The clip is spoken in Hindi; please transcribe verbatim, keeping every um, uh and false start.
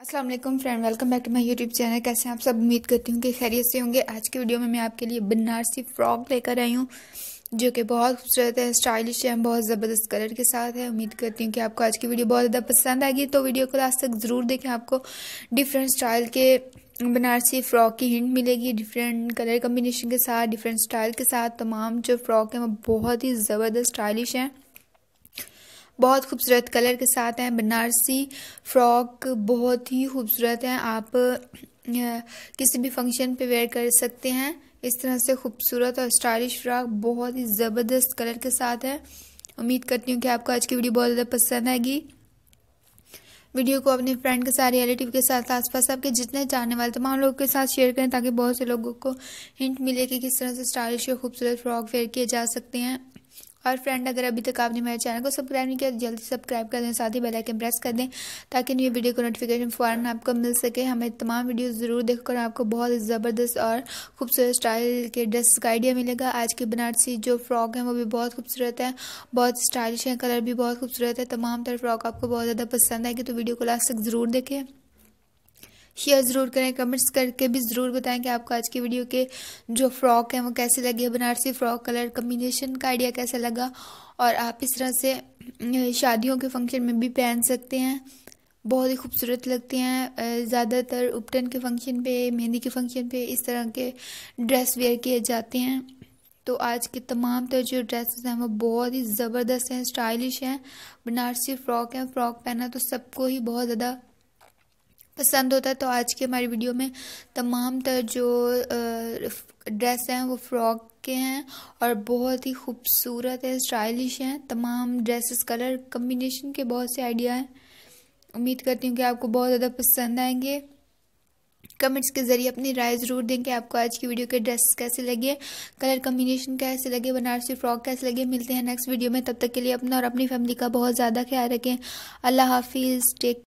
अस्सलाम वालेकुम friend, welcome back to my YouTube channel. कैसे हैं आप सब? उम्मीद करती हूँ कि खैरियत से होंगे। आज की वीडियो में मैं आपके लिए बनारसी फ्रॉक लेकर आई हूँ जो कि बहुत खूबसूरत है, स्टाइलिश है, बहुत ज़बरदस्त कलर के साथ है। उम्मीद करती हूँ कि आपको आज की वीडियो बहुत ज़्यादा पसंद आएगी, तो वीडियो को लास्ट तक ज़रूर देखें। आपको डिफरेंट स्टाइल के बनारसी फ़्रॉक की हिंट मिलेगी, डिफरेंट कलर कम्बिनेशन के साथ, डिफरेंट स्टाइल के साथ। तमाम जो फ्रॉक हैं वो बहुत ही ज़बरदस्त स्टाइलिश हैं, बहुत खूबसूरत कलर के साथ हैं। बनारसी फ्रॉक बहुत ही खूबसूरत है, आप किसी भी फंक्शन पे वेयर कर सकते हैं। इस तरह से खूबसूरत और स्टाइलिश फ्रॉक बहुत ही ज़बरदस्त कलर के साथ है। उम्मीद करती हूँ कि आपको आज की वीडियो बहुत ज़्यादा पसंद आएगी। वीडियो को अपने फ्रेंड के साथ, रिलेटिव के साथ, आसपास आपके जितने जानने वाले तमाम लोगों के साथ शेयर करें, ताकि बहुत से लोगों को हिंट मिले कि किस तरह से स्टाइलिश और खूबसूरत फ्रॉक वेयर किए जा सकते हैं। और फ्रेंड, अगर अभी तक आपने मेरे चैनल को सब्सक्राइब नहीं किया तो जल्दी सब्सक्राइब कर दें, साथ ही बेल आइकन प्रेस कर दें ताकि न्यू वीडियो को नोटिफिकेशन फ़ौरन आपको मिल सके। हमें तमाम वीडियो ज़रूर देखकर आपको बहुत ज़बरदस्त और खूबसूरत स्टाइल के ड्रेस का आइडिया मिलेगा। आज की बनारसी जो फ्रॉक है वो भी बहुत खूबसूरत है, बहुत स्टाइलिश है, कलर भी बहुत खूबसूरत है। तमाम तरह फ्रॉक आपको बहुत ज़्यादा पसंद आएगी, तो वीडियो को लास्ट तक ज़रूर देखें, शेयर ज़रूर करें, कमेंट्स करके भी ज़रूर बताएं कि आपको आज की वीडियो के जो फ्रॉक हैं वो कैसे लगे, बनारसी फ़्रॉक कलर कम्बिनेशन का आइडिया कैसा लगा। और आप इस तरह से शादियों के फंक्शन में भी पहन सकते हैं, बहुत ही खूबसूरत लगते हैं। ज़्यादातर उपटन के फंक्शन पे, मेहंदी के फंक्शन पे इस तरह के ड्रेस वेयर किए जाते हैं। तो आज के तमाम तरह जो ड्रेसेस हैं वो बहुत ही ज़बरदस्त हैं, स्टाइलिश हैं, बनारसी फ़्रॉक हैं। फ़्रॉक पहना तो सबको ही बहुत ज़्यादा पसंद होता है। तो आज की हमारी वीडियो में तमाम तरह जो ड्रेस हैं वो फ्रॉक के हैं और बहुत ही खूबसूरत है, स्टाइलिश हैं। तमाम ड्रेसेस कलर कम्बिनेशन के बहुत से आइडिया हैं। उम्मीद करती हूँ कि आपको बहुत ज़्यादा पसंद आएंगे। कमेंट्स के ज़रिए अपनी राय ज़रूर दें कि आपको आज की वीडियो के ड्रेस कैसे लगे, कलर कम्बिनेशन कैसे लगे, बनारसी फ्रॉक कैसे लगे। मिलते हैं नेक्स्ट वीडियो में, तब तक के लिए अपना और अपनी फैमिली का बहुत ज़्यादा ख्याल रखें। अल्लाह हाफिज़, टेक